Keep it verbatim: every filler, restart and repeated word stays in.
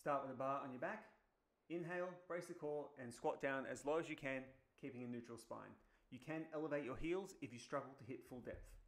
Start with a bar on your back. Inhale, brace the core, and squat down as low as you can, keeping a neutral spine. You can elevate your heels if you struggle to hit full depth.